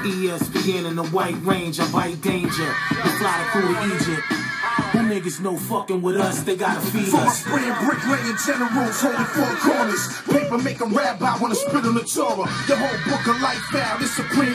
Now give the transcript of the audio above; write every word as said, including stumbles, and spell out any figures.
E S P N in the White Range, I bite danger. We fly the crew to Egypt. Who niggas know fucking with us, they gotta feed For my us. spraying bricklaying generals holding four corners. Paper make a rabbi wanna spit on the Torah. Your whole book of life vow, this supreme.